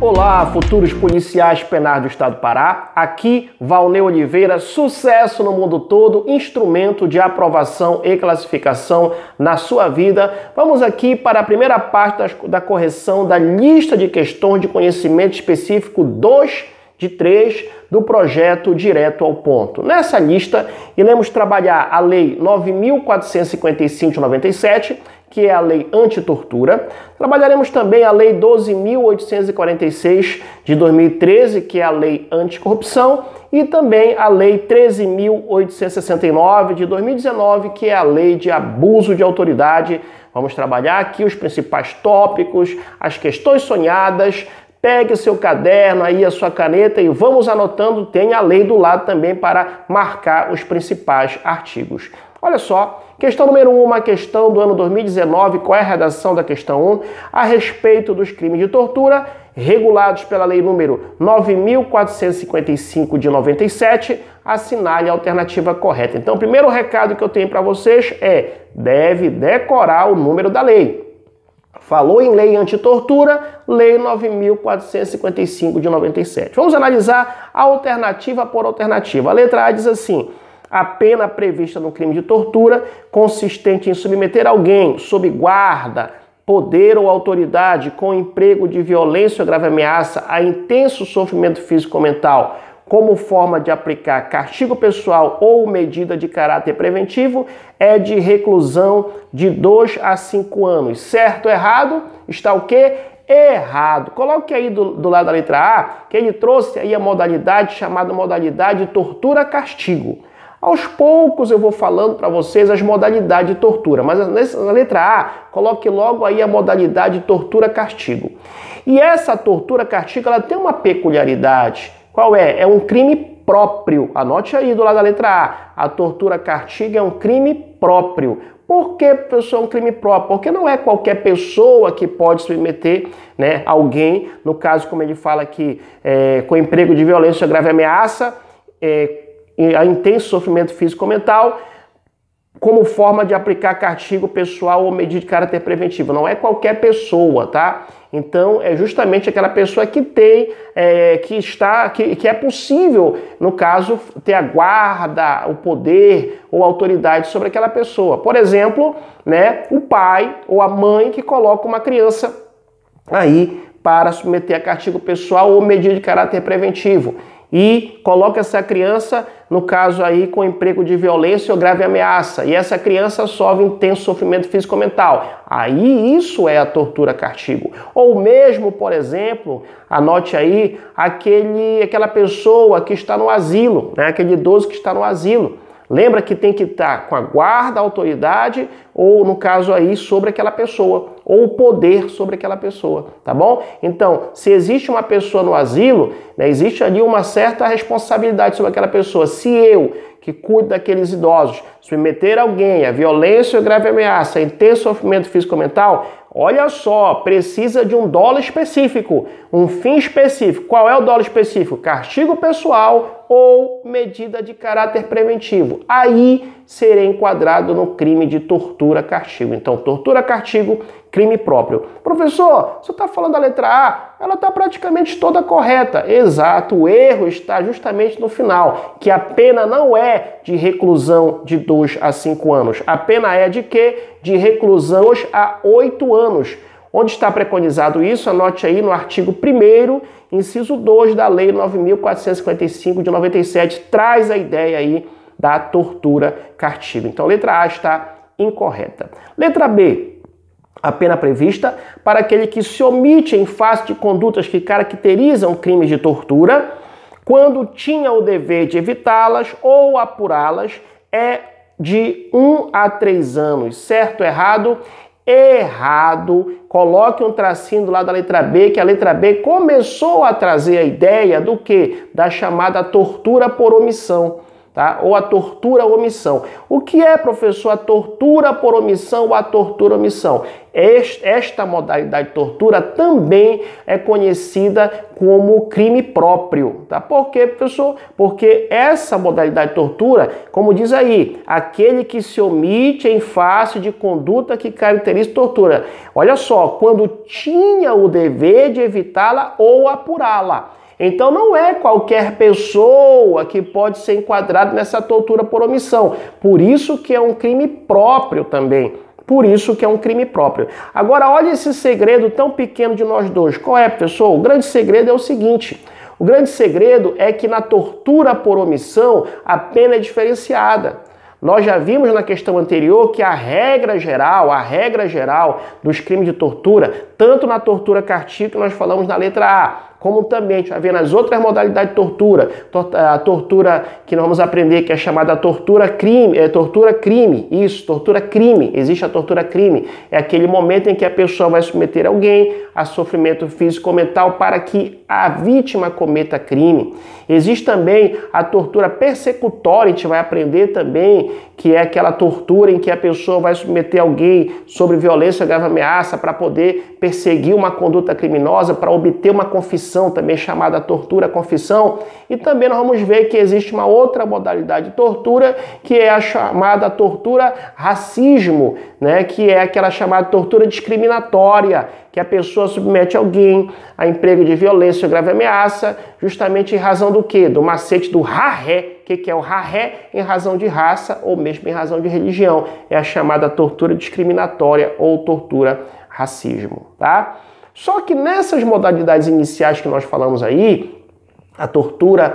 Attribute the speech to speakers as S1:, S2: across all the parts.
S1: Olá, futuros policiais penais do Estado do Pará. Aqui, Valnei Oliveira, sucesso no mundo todo, instrumento de aprovação e classificação na sua vida. Vamos aqui para a primeira parte da correção da lista de questões de conhecimento específico 2 de 3 do projeto Direto ao Ponto. Nessa lista, iremos trabalhar a Lei 9.455 de 97, que é a Lei Antitortura. Trabalharemos também a Lei 12.846 de 2013, que é a Lei Anticorrupção, e também a Lei 13.869 de 2019, que é a Lei de Abuso de Autoridade. Vamos trabalhar aqui os principais tópicos, as questões sonhadas. Pegue o seu caderno aí, a sua caneta e vamos anotando, tem a lei do lado também para marcar os principais artigos. Olha só, questão número 1, uma questão do ano 2019, qual é a redação da questão 1? A respeito dos crimes de tortura regulados pela lei número 9.455 de 97, assinale a alternativa correta. Então, o primeiro recado que eu tenho para vocês é, deve decorar o número da lei. Falou em lei antitortura, lei 9.455 de 97. Vamos analisar alternativa por alternativa. A letra A diz assim: a pena prevista no crime de tortura, consistente em submeter alguém sob guarda, poder ou autoridade com emprego de violência ou grave ameaça a intenso sofrimento físico ou mental, como forma de aplicar castigo pessoal ou medida de caráter preventivo, é de reclusão de 2 a 5 anos. Certo ou errado? Está o quê? Errado. Coloque aí do lado da letra A, que ele trouxe aí a modalidade chamada modalidade tortura-castigo. Aos poucos eu vou falando para vocês as modalidades de tortura, mas na letra A, coloque logo aí a modalidade tortura-castigo. E essa tortura-castigo, ela tem uma peculiaridade. Qual é? É um crime próprio. Anote aí do lado da letra A. A tortura-castigo é um crime próprio. Por que, professor, é um crime próprio? Porque não é qualquer pessoa que pode submeter, né, alguém, no caso, como ele fala aqui, com emprego de violência ou grave ameaça, a intenso sofrimento físico ou mental, como forma de aplicar castigo pessoal ou medida de caráter preventivo. Não é qualquer pessoa, tá? Então, é justamente aquela pessoa que tem, que é possível, no caso, ter a guarda, o poder ou autoridade sobre aquela pessoa. Por exemplo, né, o pai ou a mãe que coloca uma criança aí para submeter a castigo pessoal ou medida de caráter preventivo. E coloca essa criança, no caso aí, com emprego de violência ou grave ameaça. E essa criança sofre intenso sofrimento físico-mental. Aí isso é a tortura-castigo. Ou mesmo, por exemplo, anote aí, aquela pessoa que está no asilo, né? Aquele idoso que está no asilo. Lembra que tem que estar com a guarda, a autoridade, ou no caso aí, sobre aquela pessoa, ou o poder sobre aquela pessoa, tá bom? Então, se existe uma pessoa no asilo, né, existe ali uma certa responsabilidade sobre aquela pessoa. Se eu, que cuido daqueles idosos, submeter alguém a violência ou grave ameaça, a intenso sofrimento físico-mental, olha só, precisa de um dolo específico, um fim específico. Qual é o dolo específico? Castigo pessoal ou medida de caráter preventivo. Aí serei enquadrado no crime de tortura-castigo. Então, tortura-castigo, crime próprio. Professor, você está falando da letra A, ela está praticamente toda correta. Exato, o erro está justamente no final, que a pena não é de reclusão de 2 a 5 anos. A pena é de quê? De reclusão a 8 anos. Onde está preconizado isso? Anote aí no artigo 1º, inciso 2 da Lei 9.455 de 97, traz a ideia aí da tortura-castigo. Então, letra A está incorreta. Letra B, a pena prevista para aquele que se omite em face de condutas que caracterizam crimes de tortura, quando tinha o dever de evitá-las ou apurá-las, é de 1 a 3 anos. Certo ou errado? Errado. Coloque um tracinho do lado da letra B, que a letra B começou a trazer a ideia do quê? Da chamada tortura por omissão. tá? Ou a tortura ou omissão. O que é, professor, a tortura por omissão ou a tortura ou omissão? Esta modalidade de tortura também é conhecida como crime próprio, tá? Por quê, professor? Porque essa modalidade de tortura, como diz aí, aquele que se omite em face de conduta que caracteriza tortura. Olha só, quando tinha o dever de evitá-la ou apurá-la. Então não é qualquer pessoa que pode ser enquadrada nessa tortura por omissão. Por isso que é um crime próprio também. Por isso que é um crime próprio. Agora, olha esse segredo tão pequeno de nós dois. Qual é, professor? O grande segredo é o seguinte. O grande segredo é que na tortura por omissão a pena é diferenciada. Nós já vimos na questão anterior que a regra geral dos crimes de tortura, tanto na tortura castigo que nós falamos na letra A, como também a gente vai ver nas outras modalidades de tortura, a tortura que nós vamos aprender que é chamada tortura crime, tortura crime, existe a tortura crime, é aquele momento em que a pessoa vai submeter alguém a sofrimento físico ou mental para que a vítima cometa crime. Existe também a tortura persecutória, a gente vai aprender também que é aquela tortura em que a pessoa vai submeter alguém sobre violência ou grave ameaça para poder perseguir uma conduta criminosa, para obter uma confissão, também chamada tortura-confissão. E também nós vamos ver que existe uma outra modalidade de tortura, que é a chamada tortura-racismo, né? Que é aquela chamada tortura discriminatória, que a pessoa submete alguém a emprego de violência ou grave ameaça, justamente em razão do quê? Do macete do raré. O que é o raré? Em razão de raça ou mesmo em razão de religião. É a chamada tortura discriminatória ou tortura racismo, tá? Só que nessas modalidades iniciais que nós falamos aí, a tortura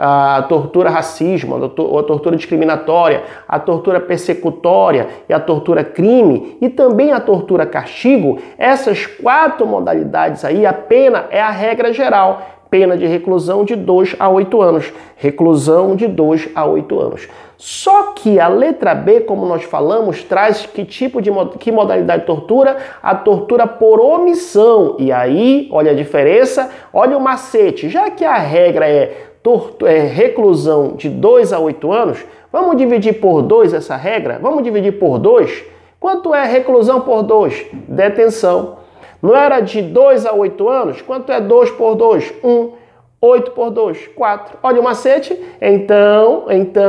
S1: racismo, a tortura discriminatória, a tortura persecutória e a tortura crime e também a tortura castigo, essas 4 modalidades aí, a pena é a regra geral. Pena de reclusão de 2 a 8 anos. Reclusão de 2 a 8 anos. Só que a letra B, como nós falamos, traz que modalidade de tortura? A tortura por omissão. E aí, olha a diferença, olha o macete. Já que a regra é reclusão de 2 a 8 anos, vamos dividir por 2 essa regra? Vamos dividir por 2? Quanto é reclusão por 2? Detenção. Não era de 2 a 8 anos? Quanto é 2 por 2? 1. 8 por 2, 4. Olha o macete. Então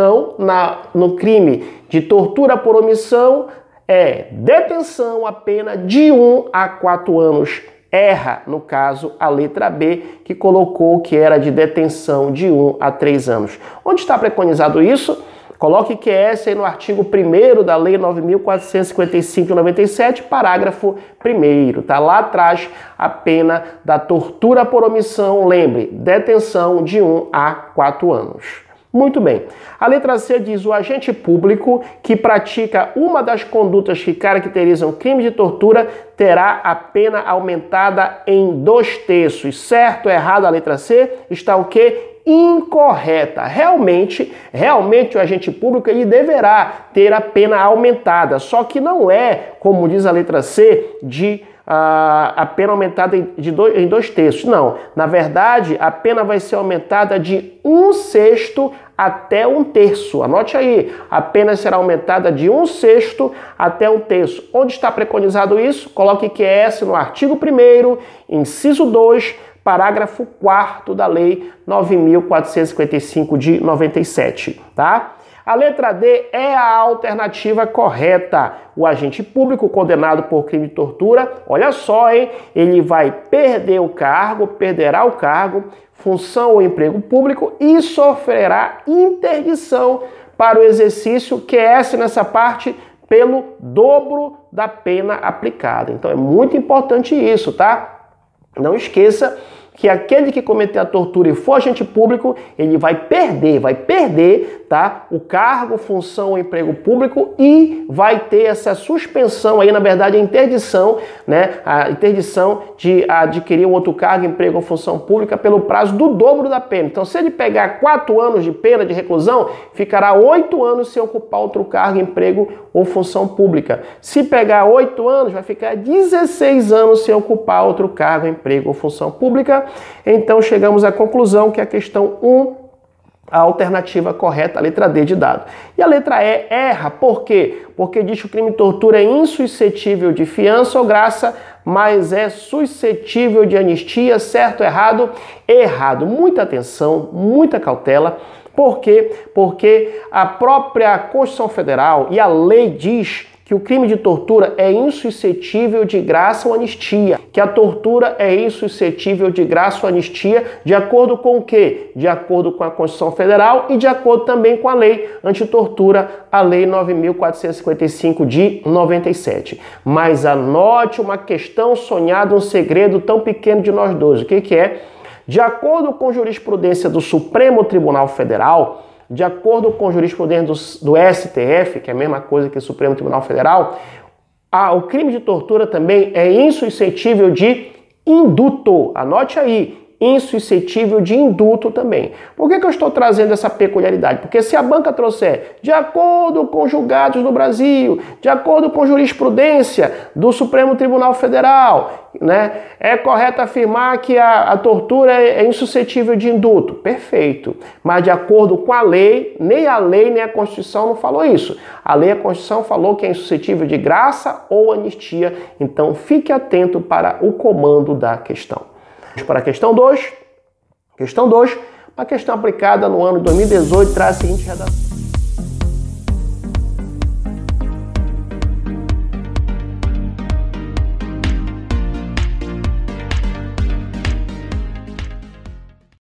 S1: no crime de tortura por omissão, é detenção a pena de 1 a 4 anos. Erra, no caso, a letra B, que colocou que era de detenção de 1 a 3 anos. Onde está preconizado isso? Coloque QS aí no artigo 1º da Lei 9.455 de 97, parágrafo 1º. Tá lá atrás a pena da tortura por omissão, lembre, detenção de 1 a 4 anos. Muito bem. A letra C diz: o agente público que pratica uma das condutas que caracterizam crime de tortura terá a pena aumentada em 2/3. Certo ou errado a letra C? Está o quê? Incorreta. Realmente o agente público ele deverá ter a pena aumentada, só que não é, como diz a letra C, a pena aumentada em 2/3. Não, na verdade a pena vai ser aumentada de 1/6 até 1/3. Anote aí, a pena será aumentada de 1/6 até 1/3. Onde está preconizado isso? Coloque QS no artigo 1º, inciso 2, parágrafo 4º da Lei 9.455 de 97, tá? A letra D é a alternativa correta. O agente público condenado por crime de tortura, olha só, hein? Ele vai perderá o cargo, função ou emprego público e sofrerá interdição para o exercício, QS nessa parte, pelo dobro da pena aplicada. Então é muito importante isso, tá? Não esqueça que aquele que cometer a tortura e for agente público, ele vai perder, tá? O cargo, função ou emprego público e vai ter essa suspensão aí, na verdade, a interdição, né? A interdição de adquirir um outro cargo, emprego ou função pública pelo prazo do dobro da pena. Então, se ele pegar 4 anos de pena de reclusão, ficará 8 anos sem ocupar outro cargo, emprego ou função pública. Se pegar 8 anos, vai ficar 16 anos sem ocupar outro cargo, emprego ou função pública. Então chegamos à conclusão que a questão 1 a alternativa correta, a letra D de dado. E a letra E erra, por quê? Porque diz que o crime de tortura é insuscetível de fiança ou graça, mas é suscetível de anistia, certo ou errado? Errado. Muita atenção, muita cautela. Por quê? Porque a própria Constituição Federal e a lei diz que o crime de tortura é insuscetível de graça ou anistia, que a tortura é insuscetível de graça ou anistia, de acordo com o quê? De acordo com a Constituição Federal e de acordo também com a lei antitortura, a Lei 9.455 de 97. Mas anote uma questão sonhada, um segredo tão pequeno de nós dois. O que é? De acordo com jurisprudência do Supremo Tribunal Federal, de acordo com jurisprudência do STF, que é a mesma coisa que o Supremo Tribunal Federal, o crime de tortura também é insuscetível de indulto. Anote aí, insuscetível de indulto também. Por que eu estou trazendo essa peculiaridade? Porque se a banca trouxer, de acordo com julgados no Brasil, de acordo com jurisprudência do Supremo Tribunal Federal, né, é correto afirmar que a tortura é insuscetível de indulto. Perfeito. Mas de acordo com a lei, nem a Constituição não falou isso. A lei e a Constituição falou que é insuscetível de graça ou anistia. Então fique atento para o comando da questão. Para a questão 2. Questão 2, uma questão aplicada no ano de 2018, traz a seguinte redação.